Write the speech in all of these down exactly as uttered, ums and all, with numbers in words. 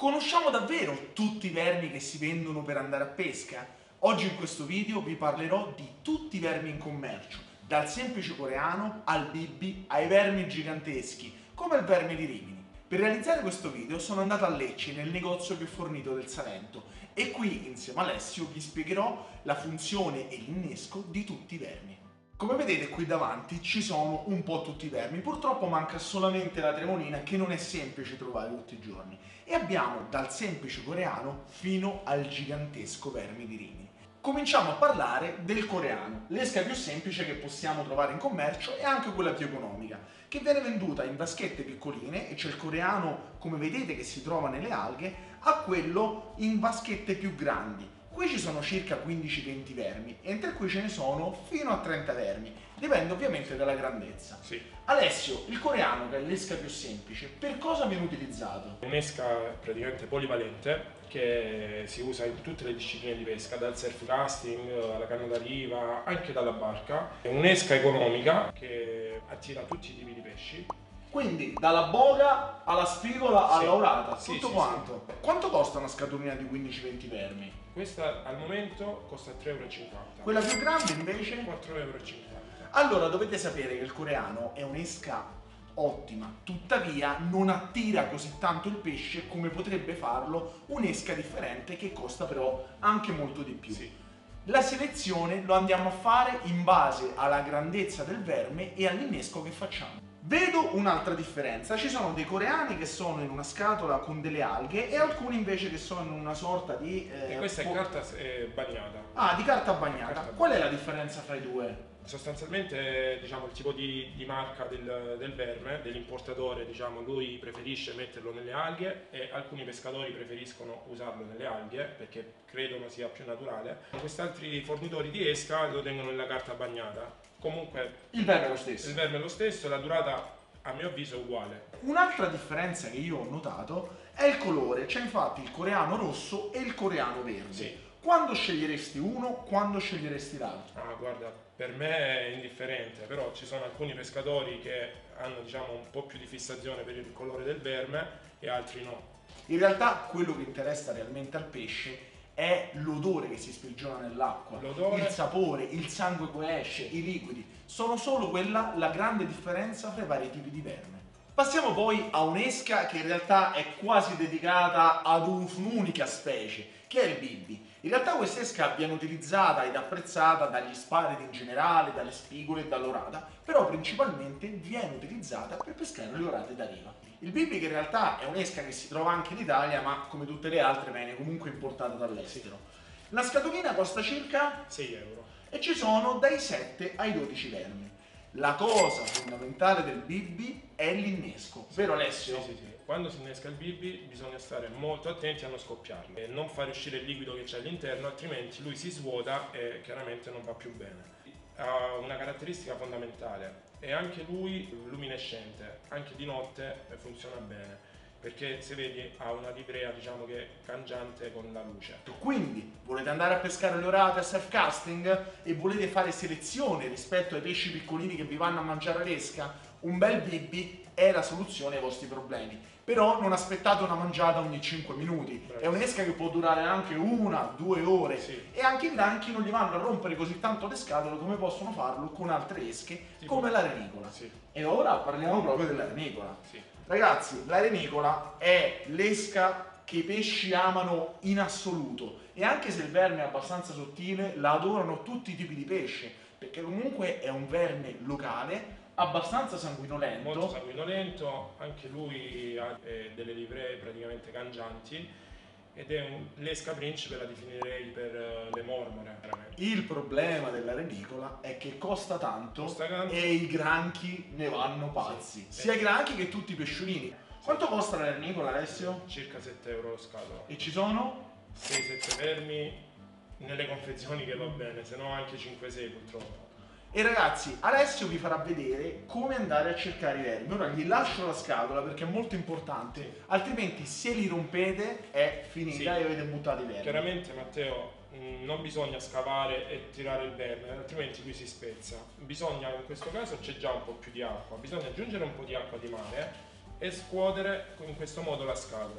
Conosciamo davvero tutti i vermi che si vendono per andare a pesca? Oggi in questo video vi parlerò di tutti i vermi in commercio, dal semplice coreano al bibbi ai vermi giganteschi, come il verme di Rimini. Per realizzare questo video sono andato a Lecce, nel negozio più fornito del Salento, e qui insieme a Alessio vi spiegherò la funzione e l'innesco di tutti i vermi. Come vedete qui davanti ci sono un po' tutti i vermi, purtroppo manca solamente la tremolina che non è semplice trovare tutti i giorni, e abbiamo dal semplice coreano fino al gigantesco verme di Rimini. Cominciamo a parlare del coreano, l'esca più semplice che possiamo trovare in commercio e anche quella più economica, che viene venduta in vaschette piccoline, e c'è il coreano come vedete che si trova nelle alghe, a quello in vaschette più grandi. Qui ci sono circa quindici venti vermi, mentre qui ce ne sono fino a trenta vermi, dipende ovviamente dalla grandezza. Sì. Alessio, il coreano, che è l'esca più semplice, per cosa viene utilizzato? Un'esca praticamente polivalente che si usa in tutte le discipline di pesca, dal surf casting alla canna da riva, anche dalla barca. È un'esca economica che attira tutti i tipi di pesci. Quindi dalla boga alla spigola alla Sì. orata, Sì, tutto sì, quanto. Sì. Quanto costa una scatolina di quindici venti vermi? Questa al momento costa tre euro e cinquanta. Quella più grande invece? quattro euro e cinquanta. Allora dovete sapere che il coreano è un'esca ottima, tuttavia non attira così tanto il pesce come potrebbe farlo un'esca differente che costa però anche molto di più. Sì. La selezione lo andiamo a fare in base alla grandezza del verme e all'innesco che facciamo. Vedo un'altra differenza, ci sono dei coreani che sono in una scatola con delle alghe e alcuni invece che sono in una sorta di... Eh, e questa è carta eh, bagnata. Ah, di carta bagnata. Carta Qual è la differenza fra i due? Sostanzialmente, diciamo, il tipo di, di marca del, del verme, dell'importatore, diciamo, lui preferisce metterlo nelle alghe e alcuni pescatori preferiscono usarlo nelle alghe perché credono sia più naturale. Quest'altri fornitori di esca lo tengono nella carta bagnata. Comunque il verme è lo stesso. Il verme è lo stesso e la durata a mio avviso è uguale. Un'altra differenza che io ho notato è il colore, c'è infatti il coreano rosso e il coreano verde. Sì. Quando sceglieresti uno, quando sceglieresti l'altro? Ah, guarda, per me è indifferente, però ci sono alcuni pescatori che hanno, diciamo, un po' più di fissazione per il colore del verme e altri no. In realtà quello che interessa realmente al pesce è l'odore che si sprigiona nell'acqua, il sapore, il sangue che esce, i liquidi. Sono solo quella la grande differenza fra i vari tipi di verme. Passiamo poi a un'esca che in realtà è quasi dedicata ad un'unica specie, che è il bibbi. In realtà questa esca viene utilizzata ed apprezzata dagli spaderi in generale, dalle spigole e dall'orata, però principalmente viene utilizzata per pescare le orate da riva. Il bibbi, che in realtà è un'esca che si trova anche in Italia, ma come tutte le altre viene comunque importata dall'estero. La scatolina costa circa sei euro e ci sono dai sette ai dodici vermi. La cosa fondamentale del bibbi è l'innesco, vero Alessio? Sì, sì, sì. Quando si innesca il bibbi bisogna stare molto attenti a non scoppiarlo e non fare uscire il liquido che c'è all'interno, altrimenti lui si svuota e chiaramente non va più bene. Ha una caratteristica fondamentale, è anche lui luminescente, anche di notte funziona bene, perché se vedi ha una livrea, diciamo, che è cangiante con la luce. Quindi volete andare a pescare le orate a surf casting e volete fare selezione rispetto ai pesci piccolini che vi vanno a mangiare l'esca? Un bel bibbi è la soluzione ai vostri problemi, però non aspettate una mangiata ogni cinque minuti. Bravissimo. È un'esca che può durare anche una, due ore, sì. E anche i granchi non gli vanno a rompere così tanto le scatole come possono farlo con altre esche, tipo come la renicola. Sì. E ora parliamo proprio della renicola. Sì. Ragazzi, la renicola è l'esca che i pesci amano in assoluto, e anche se il verme è abbastanza sottile la adorano tutti i tipi di pesce, perché comunque è un verme locale, abbastanza sanguinolento. Molto sanguinolento, anche lui ha eh, delle livree praticamente cangianti ed è l'esca principe, la definirei per uh, le mormore. Veramente. Il problema della renicola è che costa tanto, costa tanto e i granchi ne vanno pazzi, sì. Sia i granchi che tutti i pesciolini. Sì. Quanto costa la renicola, Alessio? Circa sette euro lo scatola. E ci sono? sei sette vermi nelle confezioni, che va bene, se no anche cinque sei purtroppo. E ragazzi, Alessio vi farà vedere come andare a cercare i vermi. Ora gli lascio la scatola perché è molto importante, sì. Altrimenti se li rompete è finita, sì. E avete buttato i vermi. Chiaramente, Matteo, mh, non bisogna scavare e tirare il verme, altrimenti lui si spezza. Bisogna, in questo caso c'è già un po' più di acqua, bisogna aggiungere un po' di acqua di mare e scuotere in questo modo la scatola.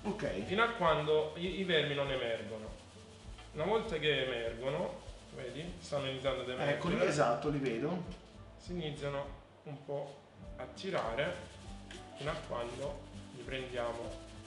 Ok. Fino a quando i, i vermi non emergono. Una volta che emergono, vedi, stanno iniziando ad emergere. Eccoli, esatto, li vedo. Si iniziano un po' a tirare fino a quando li prendiamo.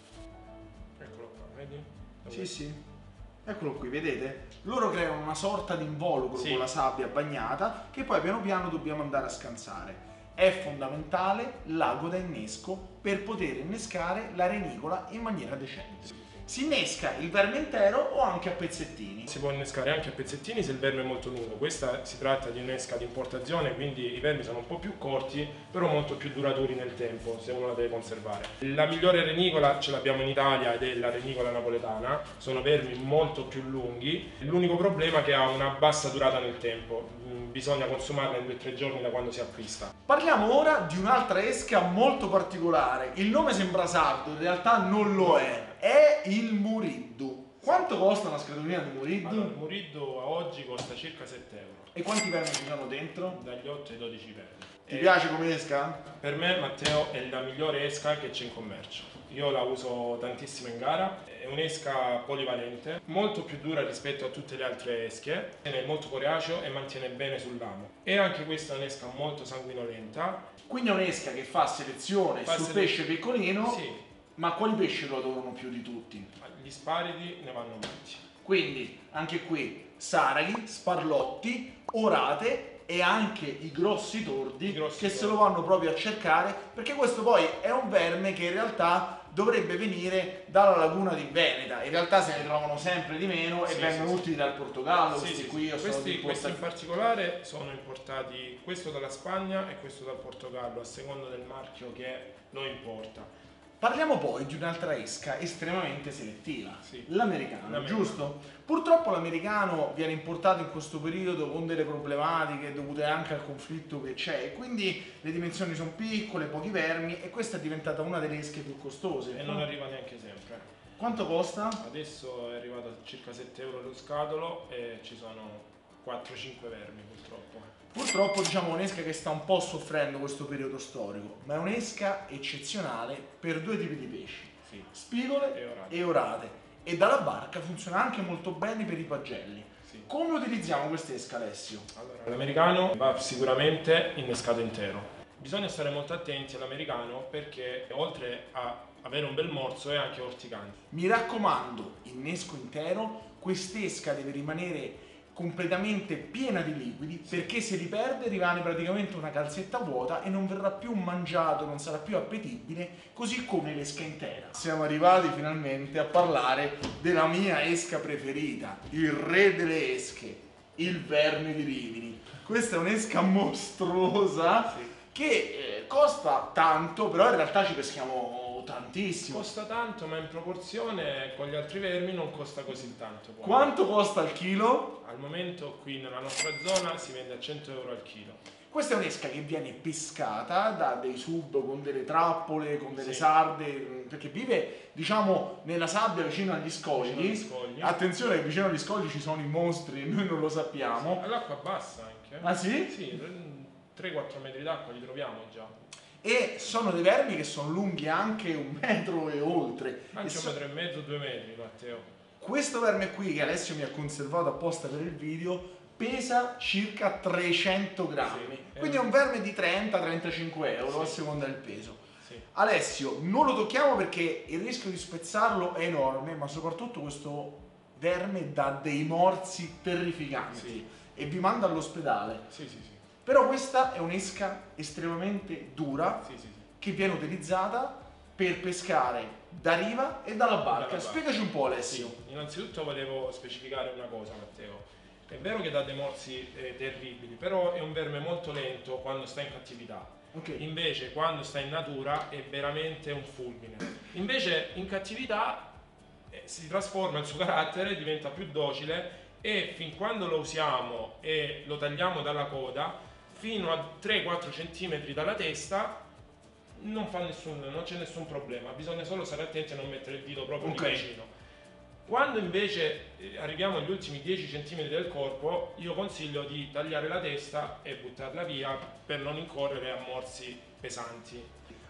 Eccolo qua, vedi? Dove? Sì, sì. Eccolo qui, vedete? Loro creano una sorta di involucro Sì. con la sabbia bagnata che poi piano piano dobbiamo andare a scansare. È fondamentale l'ago da innesco per poter innescare la renicola in maniera decente. Si innesca il verme intero o anche a pezzettini? Si può innescare anche a pezzettini se il verme è molto lungo. Questa si tratta di un'esca di importazione, quindi i vermi sono un po' più corti, però molto più duraturi nel tempo, se uno la deve conservare. La migliore renicola ce l'abbiamo in Italia ed è la renicola napoletana. Sono vermi molto più lunghi. L'unico problema è che ha una bassa durata nel tempo. Bisogna consumarla in due o tre giorni da quando si acquista. Parliamo ora di un'altra esca molto particolare. Il nome sembra sardo, in realtà non lo è. È il muriddu. Quanto costa una scatolina di muriddu? Allora, il muriddu a oggi costa circa sette euro. E quanti vermi ci sono dentro? Dagli otto ai dodici vermi. Ti E piace come esca? per me, Matteo, è la migliore esca che c'è in commercio. Io la uso tantissimo in gara, è un'esca polivalente, molto più dura rispetto a tutte le altre esche, è molto coriaceo e mantiene bene sul lamo. E anche questa è un'esca molto sanguinolenta. Quindi è un'esca che fa selezione Fa sul sele- pesce piccolino, Sì, ma quali pesci lo adorano più di tutti? gli sparidi ne vanno molti. Quindi anche qui saraghi, sparlotti, orate e anche i grossi tordi I grossi che se tordi. lo vanno proprio a cercare, perché questo poi è un verme che in realtà dovrebbe venire dalla laguna di Veneta. In realtà se ne trovano sempre di meno Sì, e vengono sì, tutti sì. dal Portogallo, Sì, questi sì, qui sì. o sono Questi, di questi in Porta- particolare sono importati, questo dalla Spagna e questo dal Portogallo, a seconda del marchio che lo importa. Parliamo poi di un'altra esca estremamente selettiva, Sì. l'americano, L'americano. giusto? Purtroppo l'americano viene importato in questo periodo con delle problematiche dovute anche al conflitto che c'è, e quindi le dimensioni sono piccole, pochi vermi, e questa è diventata una delle esche più costose. E non arriva neanche sempre. Quanto costa? Adesso è arrivato a circa sette euro lo scatolo e ci sono quattro cinque vermi purtroppo. Purtroppo diciamo un'esca che sta un po' soffrendo questo periodo storico, ma è un'esca eccezionale per due tipi di pesci, Sì. spigole E orate. e orate, e dalla barca funziona anche molto bene per i pagelli. Sì. Come utilizziamo quest'esca, Alessio? Allora, l'americano va sicuramente innescato intero. Bisogna stare molto attenti all'americano perché oltre a avere un bel morso è anche orticante. Mi raccomando, innesco intero, quest'esca deve rimanere completamente piena di liquidi, perché se li perde rimane praticamente una calzetta vuota e non verrà più mangiato, non sarà più appetibile, così come l'esca intera. Siamo arrivati finalmente a parlare della mia esca preferita, il re delle esche, il verme di Rimini. Questa è un'esca mostruosa Sì. che eh, costa tanto, però in realtà ci peschiamo tantissimo. Costa tanto, ma in proporzione con gli altri vermi non costa così tanto. poi. Quanto costa il chilo? Al momento qui nella nostra zona si vende a cento euro al chilo. Questa è un'esca che viene pescata da dei sub con delle trappole, con delle Sì. sarde, perché vive, diciamo, nella sabbia vicino agli scogli. Vicino agli scogli. Attenzione che vicino agli scogli ci sono i mostri e noi non lo sappiamo. All'acqua bassa anche. Ah sì? Sì, tre quattro metri d'acqua li troviamo già. E sono dei vermi che sono lunghi anche un metro e oltre. Anche E un so- metro e mezzo, due metri, Matteo. Questo verme qui che Alessio mi ha conservato apposta per il video pesa circa trecento grammi, Sì, quindi è è un- un verme di trenta trentacinque euro a Sì. seconda del peso. Sì. Alessio, non lo tocchiamo perché il rischio di spezzarlo è enorme, ma soprattutto questo verme dà dei morsi terrificanti Sì. e vi manda all'ospedale. Sì, sì, sì. Però questa è un'esca estremamente dura Sì, sì, sì. che viene utilizzata per pescare da riva e dalla barca. Dalla barca. Spiegaci un po', Alessio. Sì, innanzitutto volevo specificare una cosa, Matteo. È vero che dà dei morsi eh, terribili, però è un verme molto lento quando sta in cattività. Ok. Invece quando sta in natura è veramente un fulmine. Invece in cattività eh, si trasforma il suo carattere, diventa più docile e fin quando lo usiamo e lo tagliamo dalla coda, fino a tre quattro centimetri dalla testa non, fa nessun, non c'è nessun problema, bisogna solo stare attenti a non mettere il dito proprio lì Ok. vicino. Quando invece eh, arriviamo agli ultimi dieci centimetri del corpo, io consiglio di tagliare la testa e buttarla via per non incorrere a morsi pesanti.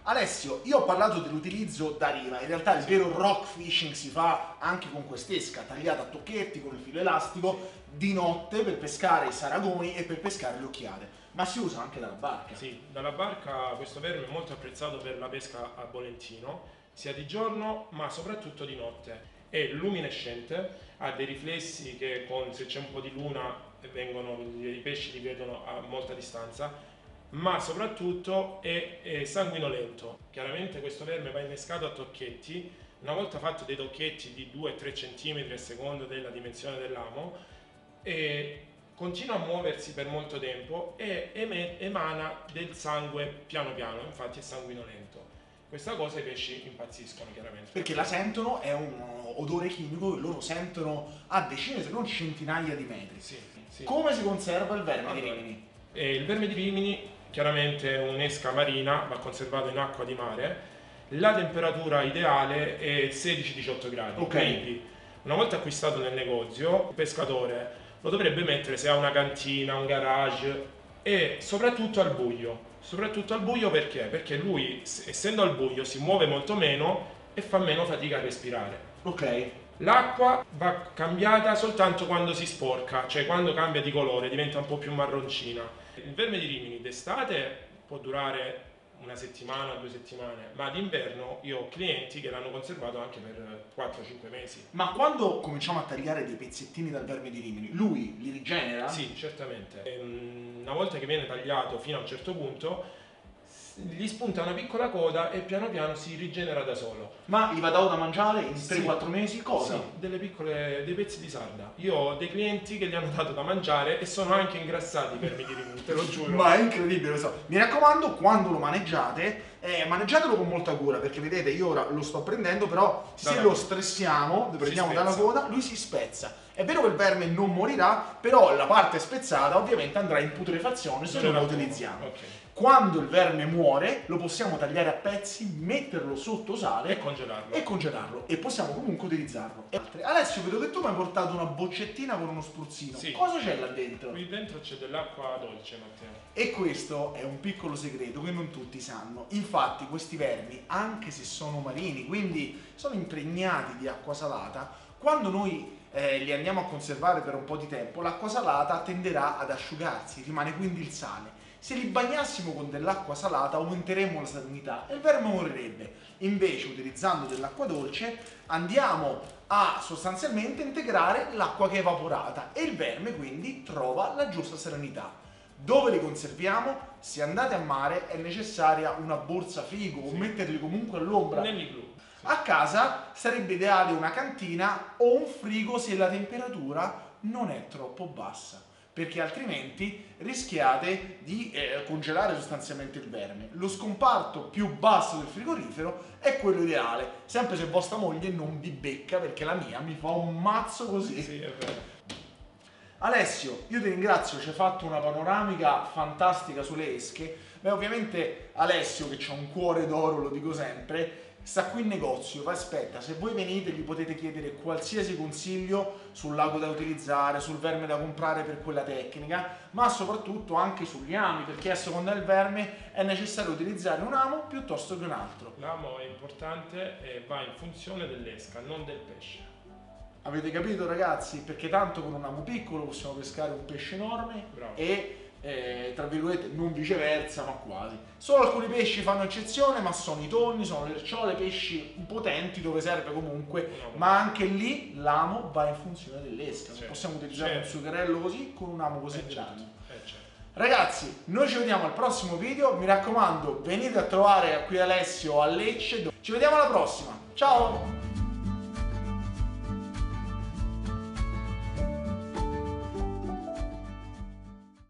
Alessio, io ho parlato dell'utilizzo da riva, in realtà il vero rock fishing si fa anche con quest'esca tagliata a tocchetti con il filo elastico di notte per pescare i saragoni e per pescare le occhiate, ma si usa anche dalla barca. Sì, dalla barca questo verme è molto apprezzato per la pesca a volantino, sia di giorno ma soprattutto di notte. È luminescente, ha dei riflessi che con, se c'è un po' di luna vengono, i pesci li vedono a molta distanza, ma soprattutto è, è sanguinolento. Chiaramente questo verme va innescato a tocchetti, una volta fatto dei tocchetti di due tre centimetri a seconda della dimensione dell'amo, e continua a muoversi per molto tempo e emana del sangue piano piano, infatti è sanguinolento. Questa cosa i pesci impazziscono chiaramente. Perché la sentono, è un odore chimico che loro sentono a decine se non centinaia di metri. Sì, sì. Come si conserva il verme allora, di Rimini? Eh, il verme di Rimini chiaramente è un'esca marina, va conservato in acqua di mare. La temperatura ideale è sedici diciotto gradi. Ok. Quindi una volta acquistato nel negozio, il pescatore lo dovrebbe mettere se ha una cantina, un garage, e soprattutto al buio. Soprattutto al buio perché? Perché lui, essendo al buio, si muove molto meno e fa meno fatica a respirare. Ok. L'acqua va cambiata soltanto quando si sporca, cioè quando cambia di colore, diventa un po' più marroncina. Il verme di Rimini d'estate può durare una settimana, due settimane, ma d'inverno io ho clienti che l'hanno conservato anche per quattro cinque mesi. Ma quando cominciamo a tagliare dei pezzettini dal verme di Rimini, lui li rigenera? Sì, certamente. Ehm, Una volta che viene tagliato fino a un certo punto, gli spunta una piccola coda e piano piano si rigenera da solo. Ma gli va dato da mangiare in Sì. tre quattro mesi? Cosa? Sì, delle piccole, dei pezzi di sarda. Io ho dei clienti che gli hanno dato da mangiare e sono anche ingrassati per vermi di Rimini, te lo giuro. Ma è incredibile questo. Mi raccomando, quando lo maneggiate, eh, maneggiatelo con molta cura, perché vedete io ora lo sto prendendo, però se Dalla- lo stressiamo, lo prendiamo dalla spezza. coda, lui si spezza. È vero che il verme non morirà, però la parte spezzata ovviamente andrà in putrefazione se non la utilizziamo. Ok. Quando il verme muore, lo possiamo tagliare a pezzi, metterlo sotto sale E congelarlo. e congelarlo, e possiamo comunque utilizzarlo. E altre. Alessio, vedo che tu mi hai portato una boccettina con uno spruzzino. Sì. Cosa c'è là dentro? Qui dentro c'è dell'acqua dolce, Matteo. E questo è un piccolo segreto che non tutti sanno. Infatti questi vermi, anche se sono marini, quindi sono impregnati di acqua salata, quando noi eh, li andiamo a conservare per un po' di tempo, l'acqua salata tenderà ad asciugarsi, rimane quindi il sale. Se li bagnassimo con dell'acqua salata aumenteremmo la salinità e il verme morirebbe. Invece, utilizzando dell'acqua dolce, andiamo a sostanzialmente integrare l'acqua che è evaporata e il verme quindi trova la giusta salinità. Dove li conserviamo? Se andate a mare è necessaria una borsa frigo o Sì. metterli comunque all'ombra. Nell'igloo. Sì. A casa sarebbe ideale una cantina o un frigo se la temperatura non è troppo bassa, perché altrimenti rischiate di eh, congelare sostanzialmente il verme. Lo scomparto più basso del frigorifero è quello ideale, sempre se vostra moglie non vi becca, perché la mia mi fa un mazzo così. Sì, è vero. Alessio, io ti ringrazio, ci hai fatto una panoramica fantastica sulle esche. Beh, ovviamente Alessio, che c'ha un cuore d'oro, lo dico sempre, sta qui in negozio, vi aspetta. Se voi venite gli potete chiedere qualsiasi consiglio sul lago da utilizzare, sul verme da comprare per quella tecnica, ma soprattutto anche sugli ami, perché a seconda del verme è necessario utilizzare un amo piuttosto che un altro. L'amo è importante e va in funzione dell'esca, non del pesce. Avete capito, ragazzi? Perché tanto con un amo piccolo possiamo pescare un pesce enorme. Bravo. E eh, tra virgolette non viceversa, ma quasi. Solo alcuni pesci fanno eccezione, ma sono i tonni, sono le erciole, pesci potenti dove serve comunque, No. ma anche lì l'amo va in funzione dell'esca. Non Certo. possiamo utilizzare Certo. un succherello così con un amo così Eh, certo. grande. Eh, certo. Ragazzi, noi ci vediamo al prossimo video, mi raccomando, venite a trovare qui Alessio a Lecce. Ci vediamo alla prossima. Ciao!